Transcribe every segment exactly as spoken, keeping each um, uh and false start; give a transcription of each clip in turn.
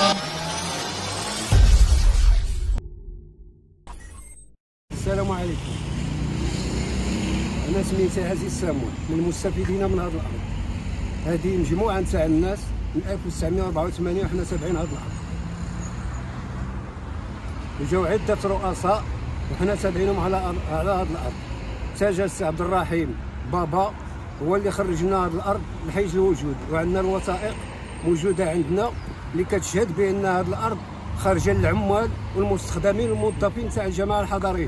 السلام عليكم. أنا سميتي عزيز سامون، من المستفيدين من هذه الأرض. هذه مجموعة نتاع الناس من ألف وتسعمائة وأربعة وثمانين وحنا تابعين هذه الأرض. وجاو عدة رؤساء وحنا تابعينهم على على هذه الأرض. تاج السي عبد الرحيم بابا هو اللي خرجنا هذه الأرض لحيز الوجود، وعندنا الوثائق موجودة عندنا اللي كتشهد بأن هذه الأرض خارجة للعمال والمستخدمين والموظفين تاع الجماعة الحضرية.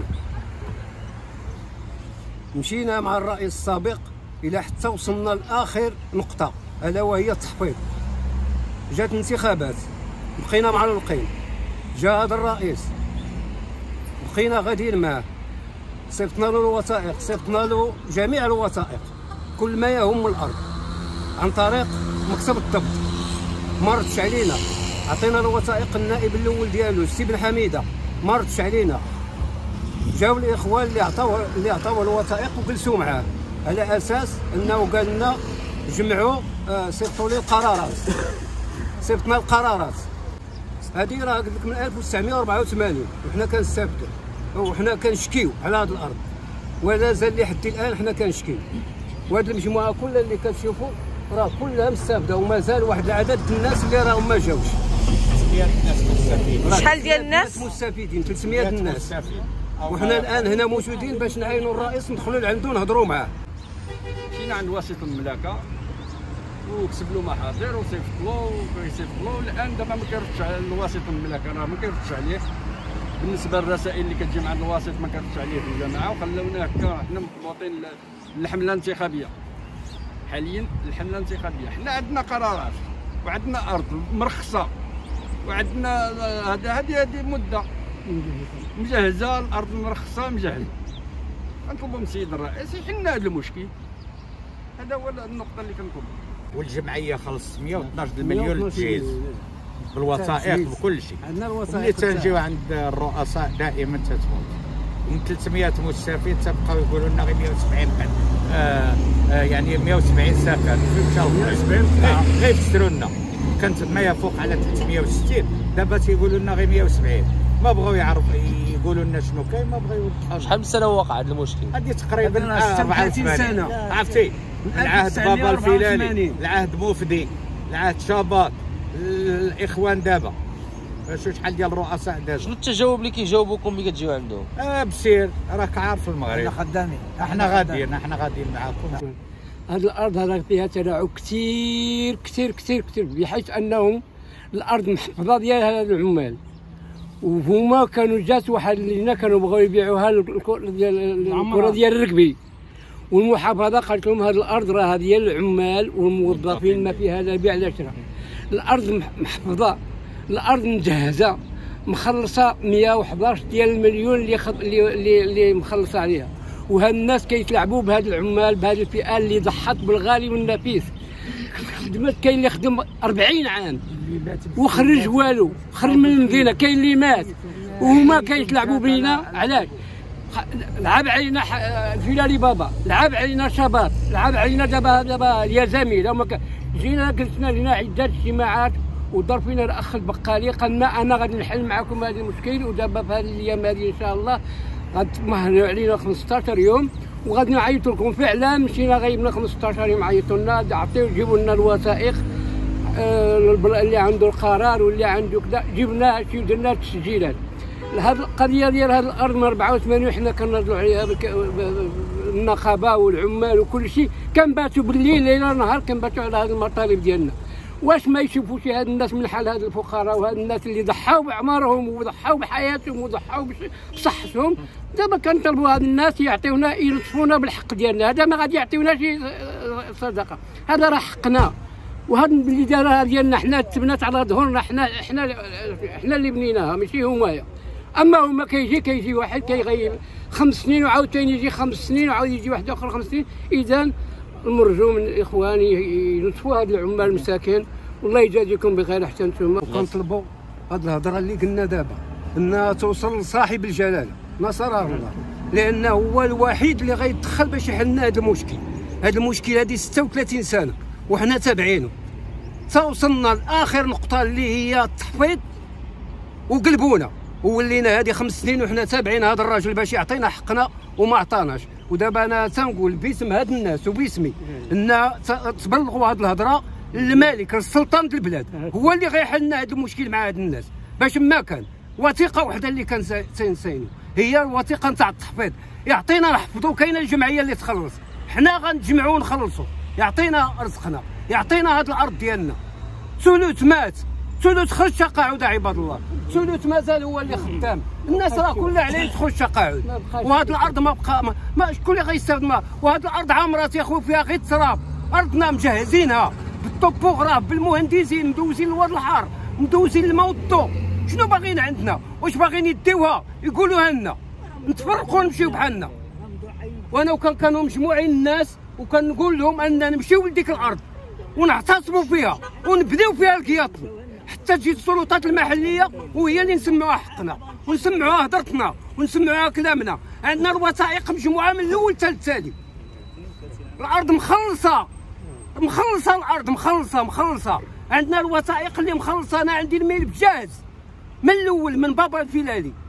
مشينا مع الرئيس السابق الى حتى وصلنا لاخر نقطه الا وهي التحفيظ. جات الانتخابات بقينا معلقين، جا هذا الرئيس بقينا غاديين معاه، صيفطنا له الوثائق، صيفطنا له جميع الوثائق كل ما يهم الارض عن طريق مكتب الضبط. ما ردش علينا، عطينا الوثائق النائب الاول ديالو السي بن حميده ما ردش علينا. جاو الاخوان اللي عطاو اللي عطاو الوثائق وجلسوا معاه على اساس انه قال لنا جمعوا آه صيفطوا لي القرارات. صيفطنا القرارات هذه راه قلت لك من ألف وتسعمائة وأربعة وثمانين وحنا كنستافدوا وحنا كنشكيو على هذه الارض، ولا زال لحد الان حنا كنشكيو. وهذه المجموعه كلها اللي كتشوفوا راه كلها مستافده، ومازال واحد العدد الناس اللي راهم ما جاوش. ثلاثمائة الناس مستفيدين. شحال ديال الناس مستفيدين؟ ثلاثمائة الناس. وحنا الان هنا موجودين باش نعاينوا الرئيس ندخلوا لعندو نهضروا معاه. مشينا عند وسيط المملكه وكتب له محاضر وصيفط له ويصيفط له. الان دابا ما كيردش على الوسيط المملكه، راه ما كيردش عليه. بالنسبه للرسائل اللي كتجي مع الوسيط ما كيردش عليه في الجماعه، وخلونا هكا حنا مضبوطين للحمله الانتخابيه. حاليا الحمله الانتخابيه حنا عندنا قرارات وعندنا ارض مرخصه وعندنا هذا هذه هذه مده مجهزه، الارض مرخصه مجهزه. كنطلبوا من السيد الرئيس يحل هذا المشكل. هذا هو النقطه اللي كنطلبوا. والجمعيه خلصت مئة واثناش مليون للتجهيز بالوثائق بكل شيء. عندنا الوثائق اللي تنجيو عند الرؤساء دائما تتموت. من ثلاثمائة مستفيد تبقاو يقولوا لنا غير مئة وسبعين بعد آه آه يعني مئة وسبعين سكن فين مشاو مئة وسبعين غير يفسروا لنا. كانت ما يفوق على ثلاثمائة وستين، دابا تيقولوا لنا غير مئة وسبعين. ما بغاو يعرفوا يقولوا لنا شنو كاين، ما بغاو يوضحوا. شحال من سنه واقع هذا المشكل؟ هذه تقريبا أربعة وثلاثين سنه. عرفتي العهد بابا الفيلاني، العهد موفدي، العهد شاباط، الاخوان دابا شو شحال ديال الرؤساء دابا. شنو التجاوب اللي كيجاوبوكم ملي كتجيو عندهم؟ اه بسير راك عارف المغرب. احنا خدامين، احنا غاديين احنا غاديين معاكم. هذه الارض هذا فيها تلاعب كثير كثير كثير كثير، بحيث انهم الارض محفظه ديالها العمال، وهما كانوا جات واحد اللجنه كانوا بغاو يبيعوها الكره ديال الركبي، والمحافظه قالت لهم هذه الارض راه ديال العمال والموظفين ما فيها لا بيع لا شراء. الارض محفظه، الارض مجهزه مخلصه مئة وأحد عشر ديال المليون اللي خط... اللي اللي مخلصه عليها. وهاد الناس كيتلعبوا بهاد العمال بهاد الفئه اللي ضحت بالغالي والنفيس. خدمت كاين اللي خدم أربعين عام وخرج والو، خرج من المدينه، كاين اللي مات، وهما كيتلعبوا بينا. علاش؟ لعب علينا الفيلالي بابا، لعب علينا شباب، لعب علينا دابا دابا اليزامي. لو ما جينا جلسنا لنا عده اجتماعات ودار فينا الاخ البقالي قال لنا انا غادي نحل معكم هذا المشكل، ودابا في هذه الايام هذه ان شاء الله غتمهلوا علينا خمسطاش يوم وغادي نعيطوا لكم. فعلا مشينا غيبنا خمسطاش يوم عيطوا لنا، عطيو جيبوا لنا الوثائق آه اللي عنده القرار واللي عنده كذا، جبنا شي درنا التسجيلات. هذه القضيه ديال هذه الارض من أربعة وثمانين وحنا كنهضروا عليها النقابه والعمال وكل شيء، كنباتوا بالليل ليل نهار كنباتوا على هذه المطالب ديالنا. واش ما يشوفوش هاد الناس من حال هاد الفقراء وهاد الناس اللي ضحاو بعمرهم وضحاو بحياتهم وضحاو بصحتهم؟ دابا كنطلبوا هاد الناس يعطيونا يلطفونا بالحق ديالنا. هذا ما غادي يعطيونا شي صدقه، هذا راه حقنا. وهاد اللي دارها ديالنا حنا تبنات على ظهورنا، حنا حنا حنا اللي بنيناها ماشي هما. اما هما كيجي كيجي واحد كيغيب خمس سنين وعاود ثاني يجي خمس سنين وعاود يجي واحد اخر خمس سنين. اذا المرجو من الاخوان يلطفوا هاد العمال المساكين، والله يجازيكم بخير احسنتم. كنطلبوا هاد الهضره اللي قلنا دابا انها توصل لصاحب الجلاله نصره الله، لانه هو الوحيد اللي غيدخل باش يحل لنا هذا المشكل. هذا المشكل هذه ستة وثلاثين سنه وحنا تابعينه. حتى وصلنا لاخر نقطه اللي هي التحفيظ وقلبونا وولينا هذه خمس سنين وحنا تابعين هذا الراجل باش يعطينا حقنا وما عطاناش. ودابا انا تنقول باسم هاد الناس وباسمي ان تبلغوا هاد الهضره للملك السلطان ديال البلاد، هو اللي غيحل لنا هذا المشكل مع هاد الناس. باش ما كان وثيقه وحده اللي كان تنسينو هي الوثيقه نتاع التحفيظ، يعطينا نحفظوا. كاينه الجمعيه اللي تخلص، حنا غنتجمعوا ونخلصوا، يعطينا رزقنا، يعطينا هاد الارض ديالنا. ثلث مات، ثلث خرج تقاعد عباد الله، ثلث مازال هو اللي خدام. الناس راه كلها عليه تخرج تقاعد، وهاد الارض ما بقى ما, ما شكون اللي غيستافد منها؟ وهاد الارض عامره يا خو فيها غير التراب، ارضنا مجهزينها بالطوبوغراف بالمهندسين مدوزين الواد الحار مدوزين الماء والضوء. شنو باغيين عندنا؟ واش باغيين يديوها يقولوها لنا نتفرقوا نمشيو بحالنا؟ وانا وكان كانوا مجموعين الناس وكنقول لهم اننا نمشيو لديك الارض ونعتصموا فيها ونبداو فيها القياطن حتى تجي السلطات المحليه وهي اللي نسمعوها حقنا ونسمعوها هضرتنا ونسمعوها كلامنا. عندنا الوثائق مجموعه من الاول حتى التالي. الارض مخلصه مخلصه الارض مخلصه مخلصه عندنا الوثائق اللي مخلصه. انا عندي الملف جاهز من الاول من بابا الفيلالي.